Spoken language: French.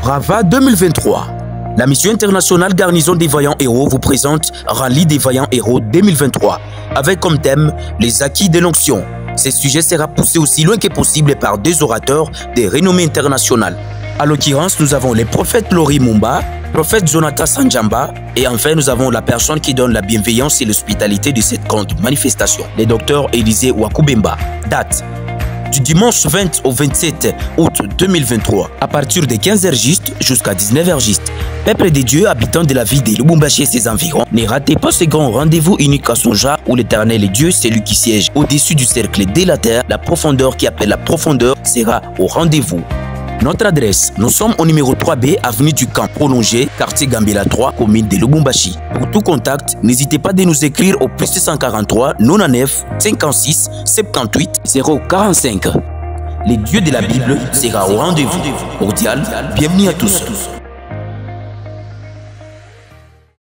Rava 2023. La mission internationale Garnison des Vaillants Héros vous présente Rallye des Vaillants Héros 2023 avec comme thème les acquis de l'onction. Ce sujet sera poussé aussi loin que possible par deux orateurs de renommée internationale. À l'occurrence, nous avons les prophètes Lori Mumba, prophète Jonathan Sanjamba et enfin nous avons la personne qui donne la bienveillance et l'hospitalité de cette grande manifestation, le docteur Élisée Wakubemba. Date du dimanche 20 au 27 août 2023, à partir de 15h juste jusqu'à 19h juste. Peuple de Dieu, habitants de la ville de Lubumbashi et ses environs, ne ratez pas ce grand rendez-vous unique à son genre où l'Éternel est Dieu, celui qui siège au-dessus du cercle de la terre. La profondeur qui appelle la profondeur sera au rendez-vous. Notre adresse, nous sommes au numéro 3B, avenue du Camp Prolongé, quartier Gambela 3, commune de Lubumbashi. Pour tout contact, n'hésitez pas de nous écrire au plus 643 99 56 78 045. Les dieux de la Bible sera au rendez-vous. Cordial, bienvenue à tous.